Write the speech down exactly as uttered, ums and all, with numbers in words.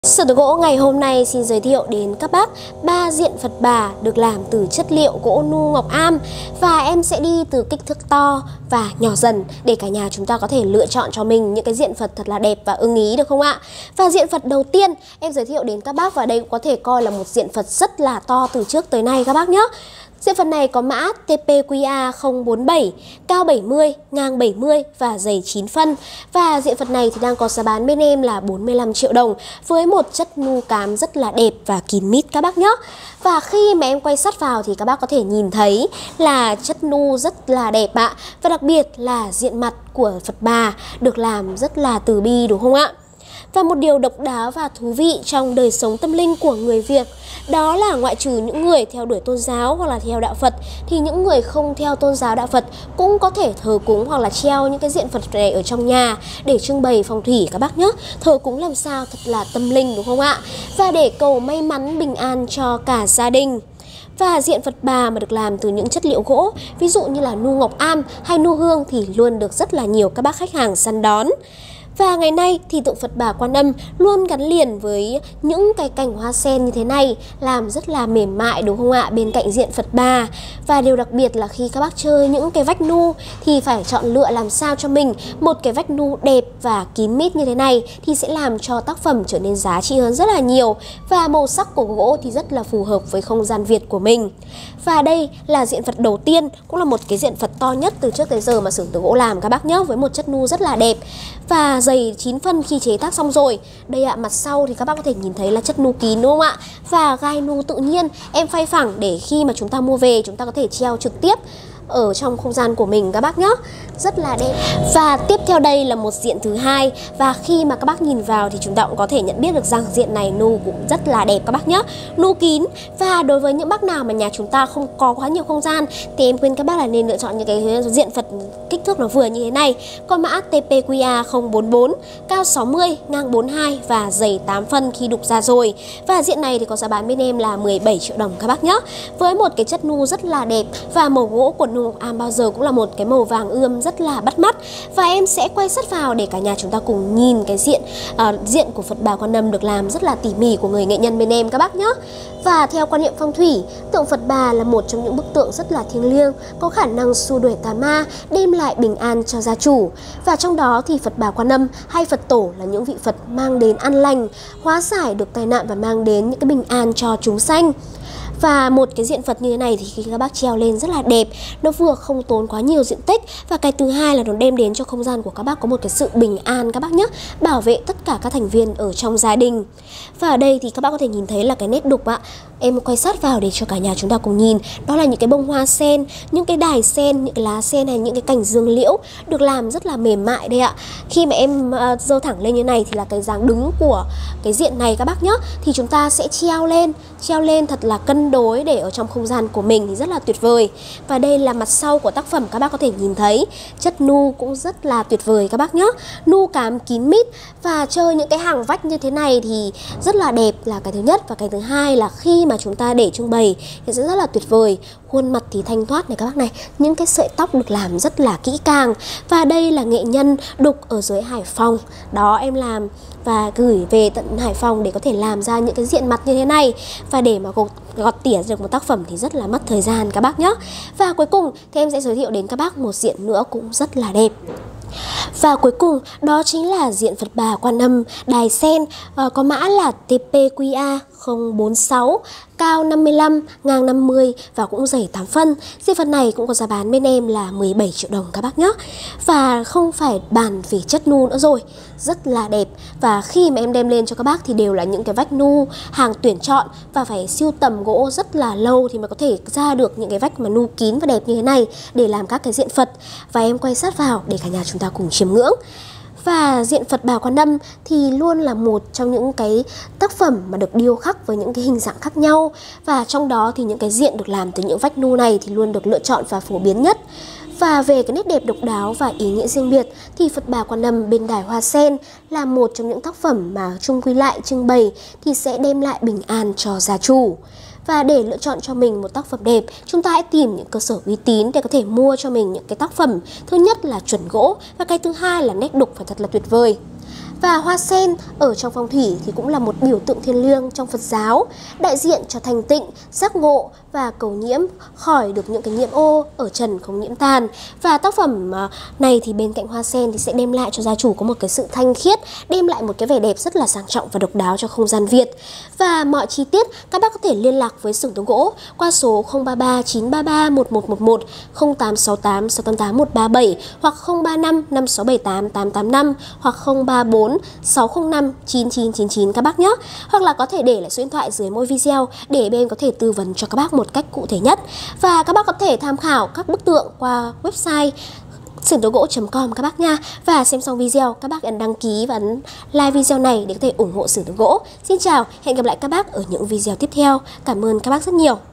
Sử Từ Gỗ ngày hôm nay xin giới thiệu đến các bác ba diện Phật Bà được làm từ chất liệu gỗ nu ngọc am. Và em sẽ đi từ kích thước to và nhỏ dần để cả nhà chúng ta có thể lựa chọn cho mình những cái diện Phật thật là đẹp và ưng ý, được không ạ? Và diện Phật đầu tiên em giới thiệu đến các bác, và đây cũng có thể coi là một diện Phật rất là to từ trước tới nay các bác nhé. Diện Phật này có mã T P Q A không bốn bảy, cao bảy mươi, ngang bảy mươi và dày chín phân. Và diện Phật này thì đang có giá bán bên em là bốn mươi lăm triệu đồng với một chất nu cám rất là đẹp và kín mít các bác nhé. Và khi mà em quay sát vào thì các bác có thể nhìn thấy là chất nu rất là đẹp ạ. Và đặc biệt là diện mặt của Phật Bà được làm rất là từ bi, đúng không ạ? Và một điều độc đáo và thú vị trong đời sống tâm linh của người Việt, đó là ngoại trừ những người theo đuổi tôn giáo hoặc là theo đạo Phật, thì những người không theo tôn giáo đạo Phật cũng có thể thờ cúng hoặc là treo những cái diện Phật này ở trong nhà để trưng bày phong thủy các bác nhé. Thờ cúng làm sao thật là tâm linh, đúng không ạ? Và để cầu may mắn bình an cho cả gia đình. Và diện Phật Bà mà được làm từ những chất liệu gỗ, ví dụ như là nu ngọc am hay nu hương, thì luôn được rất là nhiều các bác khách hàng săn đón. Và ngày nay thì tượng Phật Bà Quan Âm luôn gắn liền với những cái cành hoa sen như thế này, làm rất là mềm mại, đúng không ạ, bên cạnh diện Phật Bà. Và điều đặc biệt là khi các bác chơi những cái vách nu thì phải chọn lựa làm sao cho mình một cái vách nu đẹp và kín mít như thế này, thì sẽ làm cho tác phẩm trở nên giá trị hơn rất là nhiều. Và màu sắc của gỗ thì rất là phù hợp với không gian Việt của mình. Và đây là diện Phật đầu tiên, cũng là một cái diện Phật to nhất từ trước tới giờ mà xưởng Từ Gỗ làm các bác nhé, với một chất nu rất là đẹp và dày chín phân khi chế tác xong rồi. Đây ạ, mặt sau thì các bác có thể nhìn thấy là chất nu kín, đúng không ạ? Và gai nu tự nhiên em phay phẳng để khi mà chúng ta mua về chúng ta có thể treo trực tiếp ở trong không gian của mình các bác nhé. Rất là đẹp. Và tiếp theo đây là một diện thứ hai, và khi mà các bác nhìn vào thì chúng ta cũng có thể nhận biết được rằng diện này nu cũng rất là đẹp các bác nhé. Nu kín. Và đối với những bác nào mà nhà chúng ta không có quá nhiều không gian thì em khuyên các bác là nên lựa chọn những cái diện Phật kích thước nó vừa như thế này. Có mã T P Q A không bốn bốn, cao sáu mươi, ngang bốn mươi hai và dày tám phân khi đục ra rồi. Và diện này thì có giá bán bên em là mười bảy triệu đồng các bác nhé. Với một cái chất nu rất là đẹp, và màu gỗ của nu am bao giờ cũng là một cái màu vàng ươm rất là bắt mắt. Và em sẽ quay sát vào để cả nhà chúng ta cùng nhìn cái diện uh, diện của Phật Bà Quan Âm được làm rất là tỉ mỉ của người nghệ nhân bên em các bác nhé. Và theo quan niệm phong thủy, tượng Phật Bà là một trong những bức tượng rất là thiêng liêng, có khả năng xua đuổi tà ma, đem lại bình an cho gia chủ. Và trong đó thì Phật Bà Quan Âm hay Phật Tổ là những vị Phật mang đến an lành, hóa giải được tai nạn và mang đến những cái bình an cho chúng sanh. Và một cái diện Phật như thế này thì khi các bác treo lên rất là đẹp, nó vừa không tốn quá nhiều diện tích, và cái thứ hai là nó đem đến cho không gian của các bác có một cái sự bình an các bác nhé, bảo vệ tất cả các thành viên ở trong gia đình. Và ở đây thì các bác có thể nhìn thấy là cái nét đục ạ. Em quay sát vào để cho cả nhà chúng ta cùng nhìn. Đó là những cái bông hoa sen, những cái đài sen, những cái lá sen hay những cái cành dương liễu được làm rất là mềm mại đây ạ. Khi mà em uh, giơ thẳng lên như này thì là cái dáng đứng của cái diện này các bác nhé. Thì chúng ta sẽ treo lên, treo lên thật là cân đối để ở trong không gian của mình thì rất là tuyệt vời. Và đây là mặt sau của tác phẩm, các bác có thể nhìn thấy chất nu cũng rất là tuyệt vời các bác nhé. Nu cám kín mít, và chơi những cái hàng vách như thế này thì rất là đẹp là cái thứ nhất. Và cái thứ hai là khi mà chúng ta để trưng bày thì sẽ rất là tuyệt vời. Khuôn mặt thì thanh thoát này các bác này, những cái sợi tóc được làm rất là kỹ càng. Và đây là nghệ nhân đục ở dưới Hải Phòng. Đó, em làm và gửi về tận Hải Phòng để có thể làm ra những cái diện mặt như thế này. Và để mà gọt, gọt tỉa được một tác phẩm thì rất là mất thời gian các bác nhé. Và cuối cùng thì em sẽ giới thiệu đến các bác một diện nữa cũng rất là đẹp. Và cuối cùng đó chính là diện Phật Bà Quan Âm đài sen, uh, có mã là T P Q A không bốn sáu, cao năm mươi lăm, ngang năm mươi và cũng dày tám phân. Diện Phật này cũng có giá bán bên em là mười bảy triệu đồng các bác nhé. Và không phải bàn về chất nu nữa rồi, rất là đẹp. Và khi mà em đem lên cho các bác thì đều là những cái vách nu hàng tuyển chọn, và phải sưu tầm gỗ rất là lâu thì mới có thể ra được những cái vách mà nu kín và đẹp như thế này để làm các cái diện Phật. Và em quay sát vào để cả nhà chúng ta cùng chiêm ngưỡng. Và diện Phật Bà Quan Âm thì luôn là một trong những cái tác phẩm mà được điêu khắc với những cái hình dạng khác nhau. Và trong đó thì những cái diện được làm từ những vách nu này thì luôn được lựa chọn và phổ biến nhất. Và về cái nét đẹp độc đáo và ý nghĩa riêng biệt thì Phật Bà Quan Âm bên đài hoa sen là một trong những tác phẩm mà chung quy lại trưng bày thì sẽ đem lại bình an cho gia chủ. Và để lựa chọn cho mình một tác phẩm đẹp, chúng ta hãy tìm những cơ sở uy tín để có thể mua cho mình những cái tác phẩm. Thứ nhất là chuẩn gỗ, và cái thứ hai là nét đục phải thật là tuyệt vời. Và hoa sen ở trong phong thủy thì cũng là một biểu tượng thiêng liêng trong Phật giáo, đại diện cho thành tịnh, giác ngộ và cầu nhiễm khỏi được những cái nhiễm ô ở trần không nhiễm tàn. Và tác phẩm này thì bên cạnh hoa sen thì sẽ đem lại cho gia chủ có một cái sự thanh khiết, đem lại một cái vẻ đẹp rất là sang trọng và độc đáo cho không gian Việt. Và mọi chi tiết các bác có thể liên lạc với xưởng tường gỗ qua số không ba ba chín ba ba một một một một, không tám sáu tám sáu tám tám một ba bảy hoặc không ba năm năm sáu bảy tám tám tám năm hoặc không ba bốn sáu không năm chín chín chín chín các bác nhé. Hoặc là có thể để lại số điện thoại dưới mỗi video để bên có thể tư vấn cho các bác một cách cụ thể nhất. Và các bác có thể tham khảo các bức tượng qua website xưởng tường gỗ chấm com các bác nha. Và xem xong video các bác ấn đăng ký và ấn like video này để có thể ủng hộ xưởng tường gỗ. Xin chào, hẹn gặp lại các bác ở những video tiếp theo. Cảm ơn các bác rất nhiều.